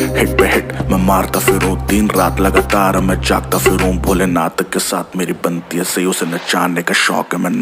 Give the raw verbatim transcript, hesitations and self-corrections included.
Hit पे hit मैं मारता फिरूं, दिन रात लगातार मैं जागता फिरूं। भोलेनाथ के साथ मेरी बनती है सही, उसे नचाने का शौक है मैं